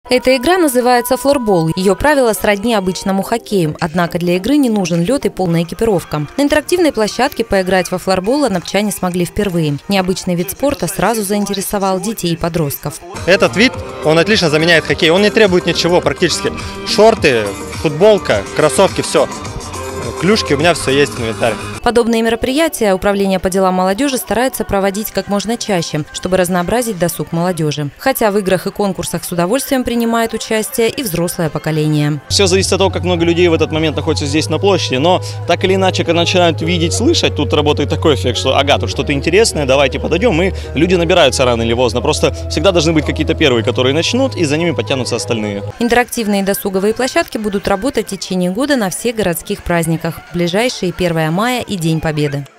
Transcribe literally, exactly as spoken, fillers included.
Эта игра называется флорбол. Ее правила сродни обычному хоккею, однако для игры не нужен лед и полная экипировка. На интерактивной площадке поиграть во флорбол лановчане смогли впервые. Необычный вид спорта сразу заинтересовал детей и подростков. Этот вид, он отлично заменяет хоккей. Он не требует ничего практически. Шорты, футболка, кроссовки, все. Клюшки, у меня все есть в инвентаре. Подобные мероприятия Управление по делам молодежи старается проводить как можно чаще, чтобы разнообразить досуг молодежи. Хотя в играх и конкурсах с удовольствием принимает участие и взрослое поколение. Все зависит от того, как много людей в этот момент находится здесь на площади, но так или иначе, когда начинают видеть, слышать, тут работает такой эффект, что ага, тут что-то интересное, давайте подойдем, и люди набираются рано или поздно. Просто всегда должны быть какие-то первые, которые начнут, и за ними подтянутся остальные. Интерактивные досуговые площадки будут работать в течение года на всех городских праздниках. Ближайшие первое мая и День Победы.